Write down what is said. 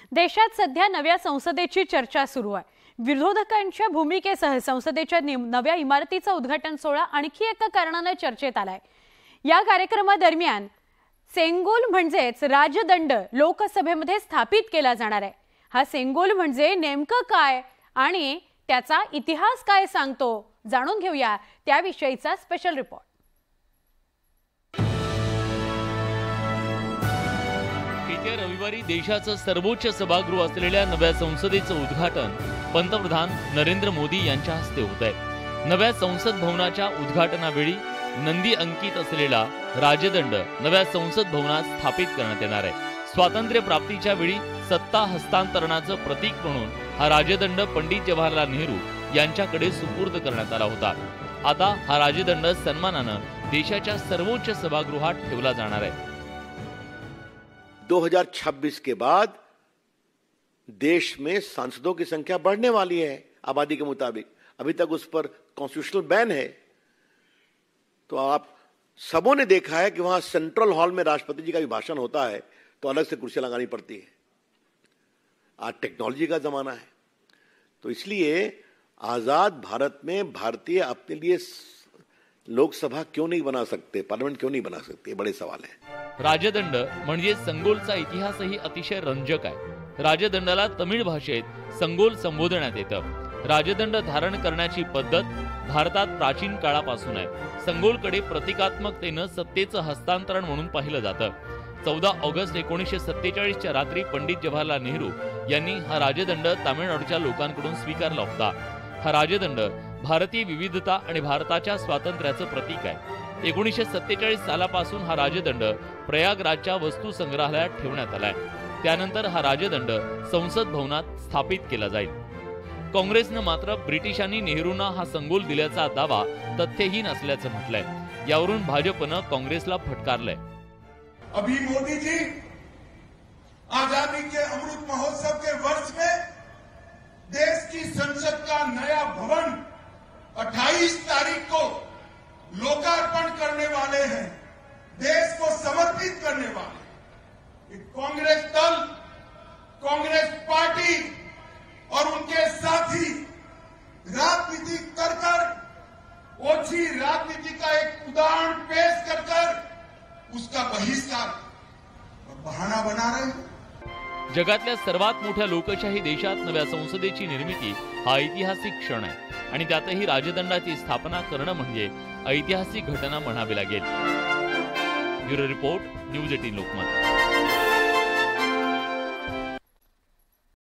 देशात सध्या नव्या संसदेची चर्चा सुरू आहे। विरोधकांच्या भूमिकेसह संसदेच्या नव्या इमारतीचा उद्घाटन सोहळा आणखी एका कारणाने चर्चेत आलाय। या कार्यक्रमादरम्यान सेंगोल म्हणजेच राजदंड लोकसभेमध्ये स्थापित केला जाणार आहे। हा सेंगोल म्हणजे नेमकं काय आणि त्याचा इतिहास काय सांगतो, जाणून घेऊया त्याविषयीचा स्पेशल रिपोर्ट। येत्या रविवारी देशाचं सर्वोच्च सभागृह असलेल्या नव्या संसदेचं उद्घाटन पंतप्रधान नरेंद्र मोदी यांच्या हस्ते होत आहे। नव्या संसद भवनाच्या उद्घाटनावेळी नंदी अंकित असलेला राजदंड नव्या संसद भवनात स्थापित करण्यात येणार आहे। स्वातंत्र्य प्राप्तीच्या वेळी सत्ता हस्तांतरणाचं प्रतीक म्हणून हा राजदंड पंडित जवाहरलाल नेहरू यांच्याकडे सुपूर्द करण्यात आला होता। आता हा राजदंड सन्मानानं देशाच्या सर्वोच्च सभागृहात ठेवला जाणार आहे। 2026 के बाद देश में सांसदों की संख्या बढ़ने वाली है आबादी के मुताबिक। अभी तक उस पर कॉन्स्टिट्यूशनल बैन है। तो आप सबों ने देखा है कि वहां सेंट्रल हॉल में राष्ट्रपति जी का भी भाषण होता है तो अलग से कुर्सी लगानी पड़ती है। आज टेक्नोलॉजी का जमाना है, तो इसलिए आजाद भारत में भारतीय अपने लिए लोकसभा क्यों नहीं बना सकते, पार्लियामेंट क्यों नहीं बना सकते, बड़े सवाल है। राजदंड म्हणजे संगोलचा इतिहासही अतिशय रंजक आहे। राजदंडाला तमिळ भाषेत संगोल संबोधण्यात येतं। राजदंड धारण करण्याची पद्धत भारतात प्राचीन काळापासून आहे। संगोलकडे प्रतिकात्मकतेनं सत्तेचं हस्तांतरण म्हणून पाहिलं जातं। 14 ऑगस्ट 1947 च्या रात्री पंडित जवाहरलाल नेहरू यांनी हा राजदंड तामिळनाडूच्या लोकांकडून स्वीकारला होता। हा राजदंड भारतीय विविधता आणि भारताच्या स्वातंत्र्याचं प्रतीक आहे। 1947 सालापासून हा राजदंड प्रयागराजच्या वस्तू संग्रहालयात ठेवण्यात आलाय। त्यानंतर हा राजदंड संसद भवनात स्थापित केला जाईल। काँग्रेसनं मात्र ब्रिटिशांनी नेहरूंना हा संगोल दिल्याचा दावा तथ्यहीन असल्याचं म्हटलंय। यावरून भाजपनं काँग्रेसला फटकारलंय। अभी मोदी जी आजादी के अमृत महोत्सव के वर्ष में देश की संसद का नया भवन 28 तारीख को लोकार्पण करने वाले हैं, देश को समर्पित करने वाले। कांग्रेस दल, कांग्रेस पार्टी और उनके साथी राजनीति कर ओछी राजनीति का एक उदाहरण पेश कर उसका बहिष्कार और बहाना बना रहे हैं। जगातल्या सर्वात मोठ्या लोकशाही देशात नव्या संसदेची निर्मिती हा ऐतिहासिक क्षण आहे आणि त्यातही राजदंडाची स्थापना करणं म्हणजे ऐतिहासिक घटना म्हणावी लागेल। Bureau report, news 18 Lokmat.